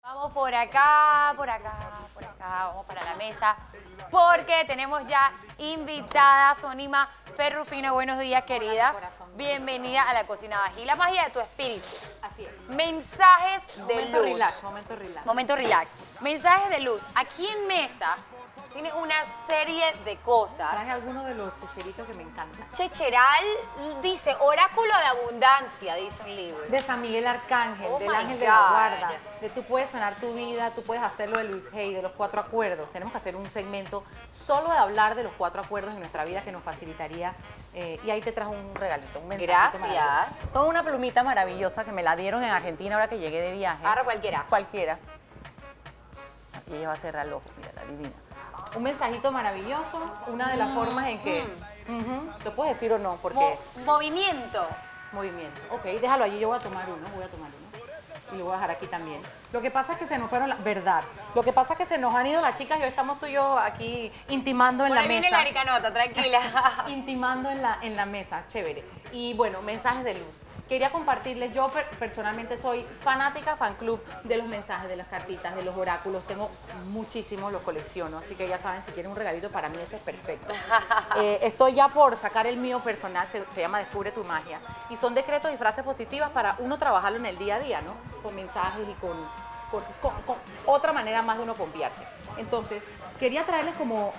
Vamos por acá, por acá, por acá, vamos para la mesa, porque tenemos ya invitada Sonima Ferrufino. Buenos días, querida. Bienvenida a la Cocina Baja y la magia de tu espíritu. Así es. Mensajes de Momento luz. relax, momento relax. Momento relax. Mensajes de luz. Aquí en mesa tienes una serie de cosas. Traje algunos de los checheritos que me encantan. Checheral dice, oráculo de abundancia, dice un libro. De San Miguel Arcángel, Oh del my ángel de la God. guarda. De tú puedes sanar tu vida, tú puedes hacerlo de Luis Hay, de los 4 acuerdos. Tenemos que hacer un segmento solo de hablar de los 4 acuerdos en nuestra vida que nos facilitaría. Y ahí te trajo un regalito, un mensajito Gracias. maravilloso. Son una plumita maravillosa que me la dieron en Argentina ahora que llegué de viaje. Agarra cualquiera. Cualquiera. Aquí ella va a cerrar el ojo, mira, la divina. Un mensajito maravilloso, una de las formas en que... ¿Lo puedes decir o no? Porque... Movimiento. Movimiento. Ok, déjalo allí, yo voy a tomar uno. Y lo voy a dejar aquí también. Lo que pasa es que se nos fueron, verdad, lo que pasa es que se nos han ido las chicas y hoy estamos tú y yo aquí intimando en Por la ahí viene mesa. la aricanota, tranquila. Intimando en la mesa, chévere. Y bueno, mensajes de luz. Quería compartirles, yo personalmente soy fanática, fan club de los mensajes, de las cartitas, de los oráculos. Tengo muchísimos, los colecciono, así que ya saben, si quieren un regalito para mí ese es perfecto. Estoy ya por sacar el mío personal, se llama Descubre tu Magia. Y son decretos y frases positivas para uno trabajarlo en el día a día, ¿no? Con mensajes y con otra manera más de uno confiarse. Entonces, quería traerles como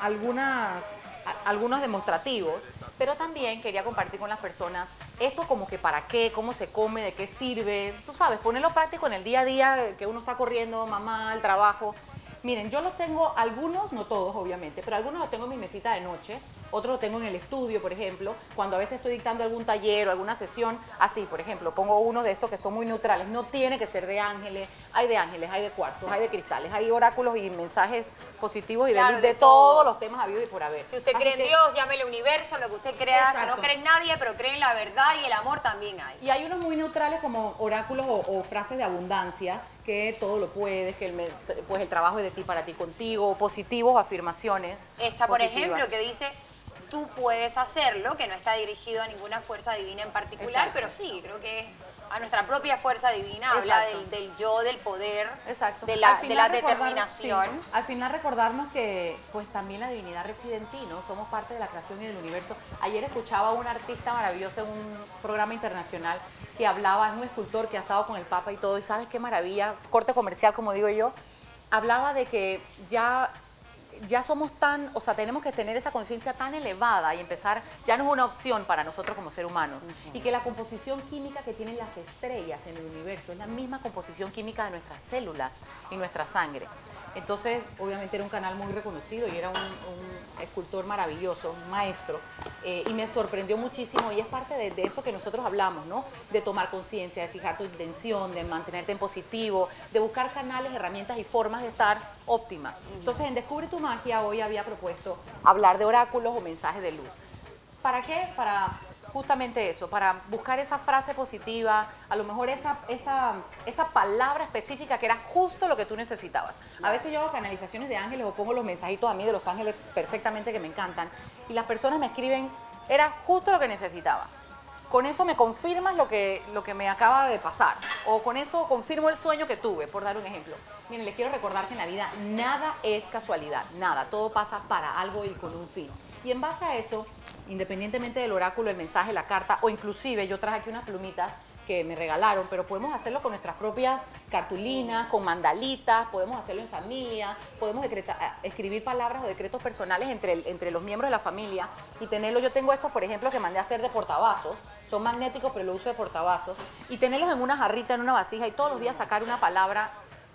algunos demostrativos, pero también quería compartir con las personas esto como que para qué, cómo se come, de qué sirve, tú sabes, ponerlo práctico en el día a día que uno está corriendo, mamá, el trabajo. Miren, yo los tengo, algunos, no todos obviamente, pero algunos los tengo en mi mesita de noche, otros los tengo en el estudio, por ejemplo, cuando a veces estoy dictando algún taller o alguna sesión, así, por ejemplo, pongo uno de estos que son muy neutrales, no tiene que ser de ángeles, hay de cuarzos, hay de cristales, hay oráculos y mensajes positivos y Claro, de de todos todo. los temas habidos y por haber. Si usted Así cree en que- Dios, llámele universo, lo que usted crea. Si Exacto. no cree en nadie, pero cree en la verdad y el amor también hay. Y hay unos muy neutrales como oráculos o frases de abundancia, que todo lo puedes, que pues el trabajo es de ti para ti contigo, positivos o afirmaciones. Esta, por positivas. ejemplo, que dice, tú puedes hacerlo, que no está dirigido a ninguna fuerza divina en particular, Exacto. pero sí, creo que es a nuestra propia fuerza divina, habla Exacto. del yo, del poder, Exacto. de Al la final determinación. sí, al final recordarnos que pues también la divinidad reside en ti, ¿no? Somos parte de la creación y del universo. Ayer escuchaba a un artista maravilloso en un programa internacional que hablaba, es un escultor que ha estado con el Papa y todo, y ¿sabes qué maravilla? Corte comercial, como digo yo. Hablaba de que ya somos tan, o sea, tenemos que tener esa conciencia tan elevada y empezar, ya no es una opción para nosotros como seres humanos, y que la composición química que tienen las estrellas en el universo es la misma composición química de nuestras células y nuestra sangre. Entonces, obviamente era un canal muy reconocido y era un escultor maravilloso, un maestro, y me sorprendió muchísimo y es parte de eso que nosotros hablamos, ¿no? De tomar conciencia, de fijar tu intención, de mantenerte en positivo, de buscar canales, herramientas y formas de estar óptima. Entonces, en Descubre tu Magia hoy había propuesto hablar de oráculos o mensajes de luz. ¿Para qué? Para justamente eso, para buscar esa frase positiva, a lo mejor esa palabra específica que era justo lo que tú necesitabas. A veces yo hago canalizaciones de ángeles o pongo los mensajitos a mí de los ángeles perfectamente que me encantan y las personas me escriben, era justo lo que necesitaba. Con eso me confirmas lo que me acaba de pasar o con eso confirmo el sueño que tuve, por dar un ejemplo. Miren, les quiero recordar que en la vida nada es casualidad, nada, todo pasa para algo y con un fin. Y en base a eso, independientemente del oráculo, el mensaje, la carta, o inclusive yo traje aquí unas plumitas que me regalaron, pero podemos hacerlo con nuestras propias cartulinas, con mandalitas, podemos hacerlo en familia, podemos escribir palabras o decretos personales entre los miembros de la familia y tenerlo. Yo tengo estos, por ejemplo, que mandé a hacer de portavasos, son magnéticos, pero lo uso de portavasos, y tenerlos en una jarrita, en una vasija, y todos los días sacar una palabra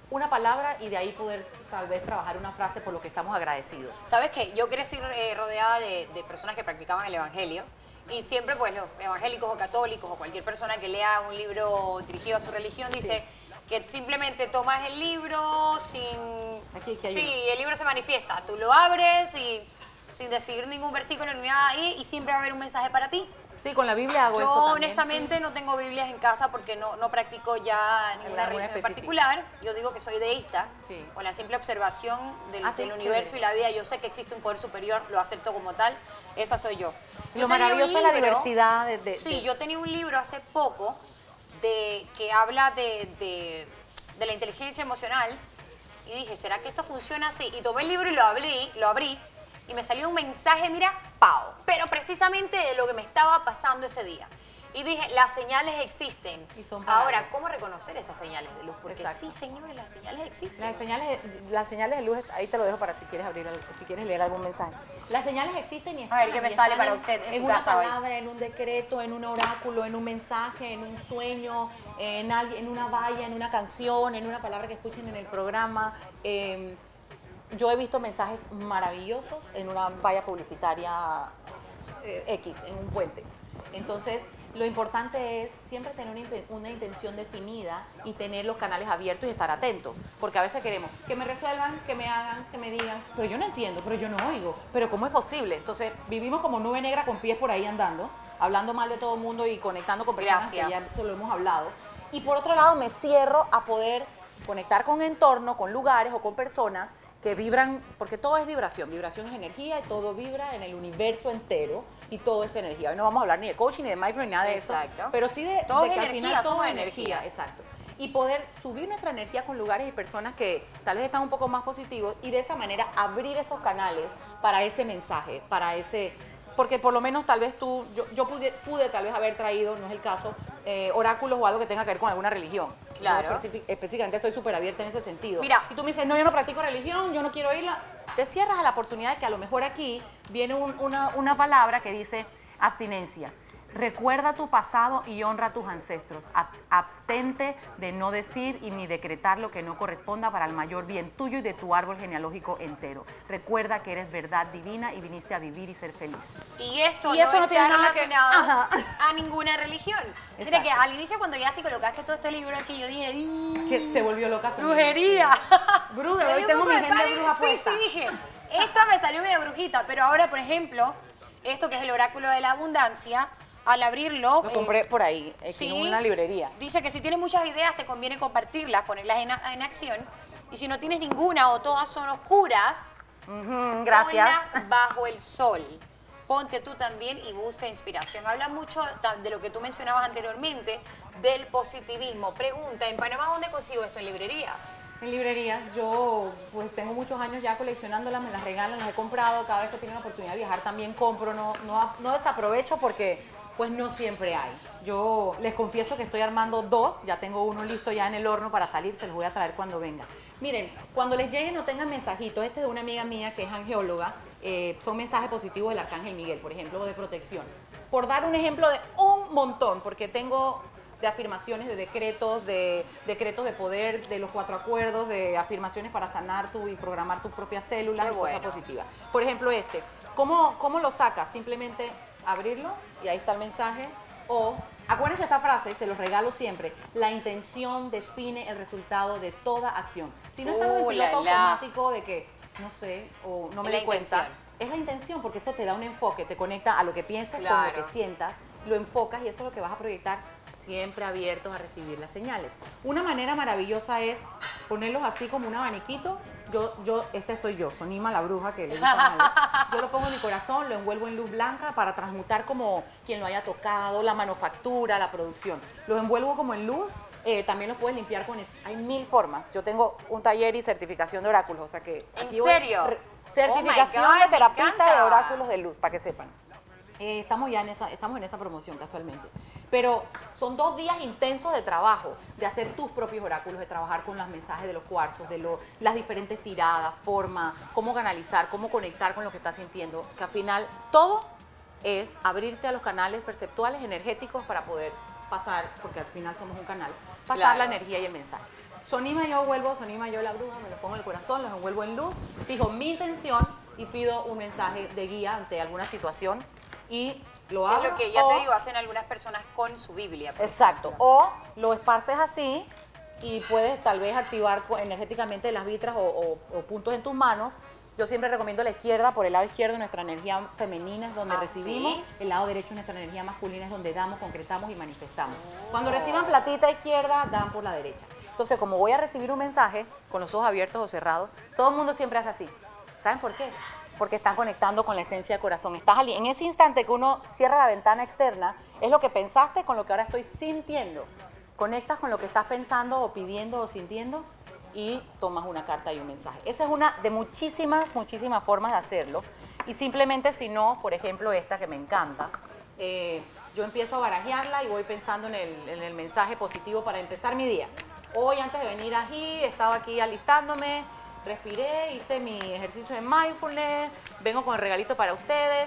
y de ahí poder tal vez trabajar una frase por lo que estamos agradecidos. ¿Sabes qué? Yo crecí rodeada de personas que practicaban el evangelio y siempre pues los evangélicos o católicos o cualquier persona que lea un libro dirigido a su religión dice que simplemente tomas el libro sin... Aquí hay sí, uno. el libro se manifiesta, tú lo abres y sin decir ningún versículo ni nada ahí y siempre va a haber un mensaje para ti. Sí, con la Biblia hago Yo eso también. honestamente no tengo Biblias en casa porque no practico ya ninguna religión en particular. Yo digo que soy deísta, Sí. con la simple observación del Sí, universo chévere. y la vida. Yo sé que existe un poder superior, lo acepto como tal, esa soy yo. Lo Yo tenía un maravilloso es la libro- diversidad Sí, yo tenía un libro hace poco que habla de de la inteligencia emocional y dije, ¿será que esto funciona así? Y tomé el libro y lo abrí y me salió un mensaje, mira, ¡pau! Pero precisamente de lo que me estaba pasando ese día. Y dije, las señales existen. Y son para Ahora, algo. ¿cómo reconocer esas señales de luz? Porque Exacto. sí, señores, las señales existen. Las señales de luz, ahí te lo dejo para si quieres si quieres leer algún mensaje. Las señales existen y están. A ver, ¿qué me y sale están para usted en su una casa hoy? palabra, en un decreto, en un oráculo, en un mensaje, en un sueño, en una valla, en una canción, en una palabra que escuchen en el programa. Yo he visto mensajes maravillosos en una valla publicitaria X, en un puente. Entonces, lo importante es siempre tener una intención definida y tener los canales abiertos y estar atentos. Porque a veces queremos que me resuelvan, que me hagan, que me digan, pero yo no entiendo, pero yo no oigo, pero ¿cómo es posible? Entonces, vivimos como nube negra con pies por ahí andando, hablando mal de todo el mundo y conectando con personas que ya eso lo hemos hablado. Y por otro lado, me cierro a poder conectar con entorno, con lugares o con personas que vibran, porque todo es vibración es energía y todo vibra en el universo entero y todo es energía. Hoy no vamos a hablar ni de coaching, ni de mindfulness, ni nada de eso, pero sí de todo que es al energía, final todo somos es energía. Exacto. Y poder subir nuestra energía con lugares y personas que tal vez están un poco más positivos y de esa manera abrir esos canales para ese mensaje, para ese... Porque por lo menos tal vez yo pude tal vez haber traído, no es el caso, oráculos o algo que tenga que ver con alguna religión. Claro. Yo específicamente soy súper abierta en ese sentido. Mira. Y tú me dices, no, yo no practico religión, yo no quiero oírla. Te cierras a la oportunidad de que a lo mejor aquí viene una palabra que dice abstinencia. Recuerda tu pasado y honra a tus ancestros. Abstente de no decir y ni decretar lo que no corresponda para el mayor bien tuyo y de tu árbol genealógico entero. Recuerda que eres verdad divina y viniste a vivir y ser feliz. Y esto eso no tiene está nada relacionado a ninguna religión. Mira Exacto. que al inicio cuando llegaste y colocaste todo este libro aquí, yo dije, Que se volvió loca. ¡brujería! Bruja, Me hoy dio un tengo poco mi de gente pánico. bruja Sí, puesta. sí, dije, esta me salió medio brujita, pero ahora, por ejemplo, esto que es el oráculo de la abundancia, al abrirlo... Lo compré por ahí, sí, en una librería. Dice que si tienes muchas ideas te conviene compartirlas, ponerlas en acción. Y si no tienes ninguna o todas son oscuras, Gracias. ponlas bajo el sol. Ponte tú también y busca inspiración. Habla mucho de lo que tú mencionabas anteriormente, del positivismo. Pregunta, ¿en Panamá dónde consigo esto? ¿En librerías? En librerías, yo pues tengo muchos años ya coleccionándolas, me las regalan, las he comprado, cada vez que tengo la oportunidad de viajar también compro, no desaprovecho porque pues no siempre hay. Yo les confieso que estoy armando 2, ya tengo uno listo ya en el horno para salir, se los voy a traer cuando venga. Miren, cuando les lleguen no tengan mensajitos, este es de una amiga mía que es angeóloga, son mensajes positivos del Arcángel Miguel, por ejemplo, o de protección. Por dar un ejemplo de un montón, porque tengo de afirmaciones, de decretos de poder, de los 4 acuerdos, de afirmaciones para sanar y programar tus propias células, Qué bueno. cosas positivas. Por ejemplo, ¿cómo lo sacas? Simplemente abrirlo y ahí está el mensaje. O, acuérdense esta frase, se los regalo siempre, la intención define el resultado de toda acción. Si no estamos en piloto automático de que, no sé, o no me Es di la cuenta, intención. es la intención porque eso te da un enfoque, te conecta a lo que piensas con Claro. lo que sientas, lo enfocas y eso es lo que vas a proyectar, siempre abiertos a recibir las señales. Una manera maravillosa es ponerlos así como un abaniquito. Este soy yo, Sonima la bruja que le gusta a ella. Yo lo pongo en mi corazón, lo envuelvo en luz blanca para transmutar como quien lo haya tocado, la manufactura, la producción. Los envuelvo como en luz. También los puedes limpiar hay 1000 formas. Yo tengo un taller y certificación de oráculos, o sea que... ¿En aquí voy- serio? certificación Oh my God, de me terapista encanta. de oráculos de luz, para que sepan. Estamos en esa promoción casualmente. Pero son 2 días intensos de trabajo, de hacer tus propios oráculos, de trabajar con los mensajes de los cuarzos, las diferentes tiradas, formas, cómo canalizar, cómo conectar con lo que estás sintiendo. Que al final todo es abrirte a los canales perceptuales, energéticos para poder pasar, porque al final somos un canal, pasar Claro. la energía y el mensaje. Sonima yo la bruja, me los pongo en el corazón, los envuelvo en luz, fijo mi intención y pido un mensaje de guía ante alguna situación y lo Es abro. lo que ya o- te digo, hacen algunas personas con su Biblia. Exacto. O lo esparces así y puedes tal vez activar energéticamente las vitras o puntos en tus manos. Yo siempre recomiendo la izquierda, por el lado izquierdo nuestra energía femenina es donde ¿Ah, recibimos, sí? el lado derecho nuestra energía masculina es donde damos, concretamos y manifestamos. Cuando reciban platita izquierda, dan por la derecha. Entonces, como voy a recibir un mensaje con los ojos abiertos o cerrados, todo el mundo siempre hace así. ¿Saben por qué? Porque están conectando con la esencia del corazón. En ese instante que uno cierra la ventana externa, es lo que pensaste con lo que ahora estoy sintiendo. conectas con lo que estás pensando o pidiendo o sintiendo y tomas una carta y un mensaje. Esa es una de muchísimas formas de hacerlo. Y simplemente si no, por ejemplo esta que me encanta, yo empiezo a barajearla y voy pensando en el mensaje positivo para empezar mi día. Hoy antes de venir aquí, estaba aquí alistándome, respiré, hice mi ejercicio de mindfulness, vengo con el regalito para ustedes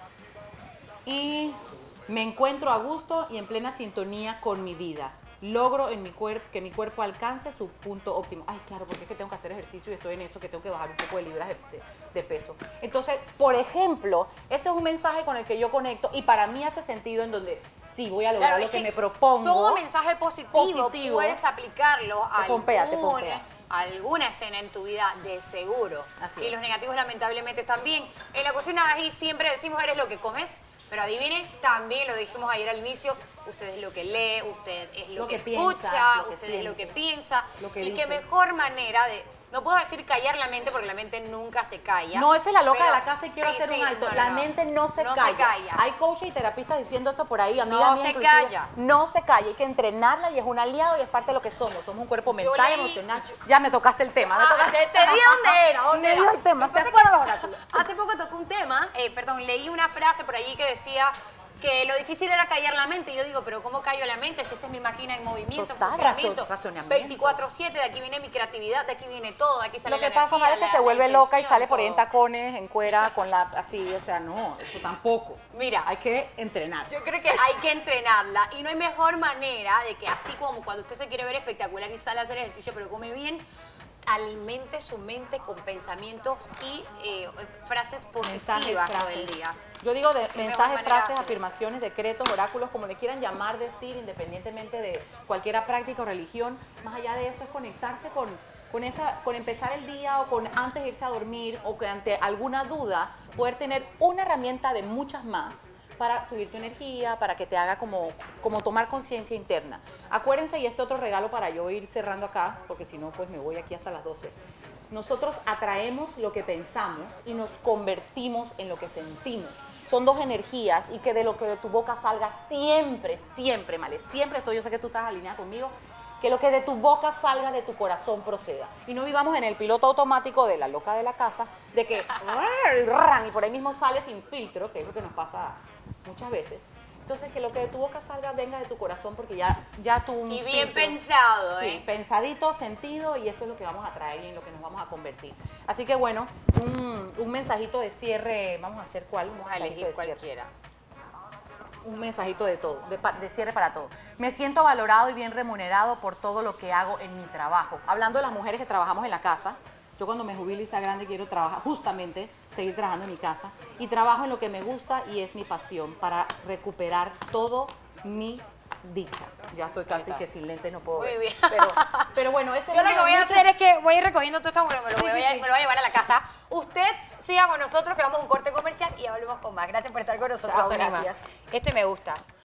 y me encuentro a gusto y en plena sintonía con mi vida. Logro en que mi cuerpo alcance su punto óptimo. Ay, claro, porque es que tengo que hacer ejercicio y estoy en eso, que tengo que bajar un poco de libras de peso. Entonces, por ejemplo, ese es un mensaje con el que yo conecto y para mí hace sentido en donde sí voy a lograr lo que me propongo. Todo mensaje positivo puedes aplicarlo a alguna escena en tu vida de seguro. Así y los negativos lamentablemente también. En la cocina ahí siempre decimos eres lo que comes. Pero adivinen, también lo dijimos ayer al inicio, usted es lo que lee, usted es lo que escucha, usted es lo que piensa. Y qué mejor manera de, no puedo decir callar la mente porque la mente nunca se calla. No, esa es la loca de la casa y quiero hacer un alto. La mente no se calla. Se calla. Hay coaches y terapistas diciendo eso por ahí. No se calla. No se calla, hay que entrenarla y es un aliado y es parte de lo que somos. Somos un cuerpo mental, emocional. Ya me tocaste el tema. Te di dónde era. Me dio el tema, se fueron los oráculos. Hace poco tocó un tema, leí una frase por allí que decía que lo difícil era callar la mente. Y yo digo, pero ¿cómo callo la mente si esta es mi máquina en movimiento, en funcionamiento? 24/7, de aquí viene mi creatividad, de aquí viene todo, de aquí sale la energía. Lo que pasa, Mara, es que se vuelve loca y sale por ahí en tacones, en cuera, con la así, o sea, no, eso tampoco. Mira, hay que entrenar. Yo creo que hay que entrenarla y no hay mejor manera de que así como cuando usted se quiere ver espectacular y sale a hacer ejercicio, pero come bien, alimente su mente con pensamientos y frases positivas todo el día. Yo digo de mensajes, frases, afirmaciones, decretos, oráculos, como le quieran llamar, decir, independientemente de cualquier práctica o religión. Más allá de eso es conectarse con empezar el día o con antes de irse a dormir o que ante alguna duda poder tener una herramienta de muchas más para subir tu energía, para que te haga como tomar conciencia interna. Acuérdense, y este otro regalo para yo ir cerrando acá, porque si no, pues me voy aquí hasta las 12. Nosotros atraemos lo que pensamos y nos convertimos en lo que sentimos. Son dos energías y que de lo que de tu boca salga siempre, Male, siempre eso, yo sé que tú estás alineada conmigo, que lo que de tu boca salga de tu corazón proceda. Y no vivamos en el piloto automático de la loca de la casa, de que y por ahí mismo sale sin filtro, que es lo que nos pasa muchas veces. Entonces, que lo que de tu boca salga venga de tu corazón, porque ya tú... Y bien pensado, ¿eh? Sí, pensadito, sentido, y eso es lo que vamos a traer y en lo que nos vamos a convertir. Así que, bueno, un mensajito de cierre. ¿Vamos a hacer cuál? Vamos a elegir cualquiera. Un mensajito de todo, de cierre para todo. Me siento valorado y bien remunerado por todo lo que hago en mi trabajo. Hablando de las mujeres que trabajamos en la casa, yo cuando me jubile y sea grande quiero trabajar, justamente seguir trabajando en mi casa y trabajo en lo que me gusta y es mi pasión para recuperar todo mi dicha. Ya estoy casi que sin lentes no puedo ver. Muy bien. Pero bueno, ese yo lo que voy a hacer es que voy a ir recogiendo todo esto, me lo voy a llevar a la casa. Usted siga con nosotros que vamos a un corte comercial y ya volvemos con más. Gracias por estar con nosotros, Solimar. Gracias. Este me gusta.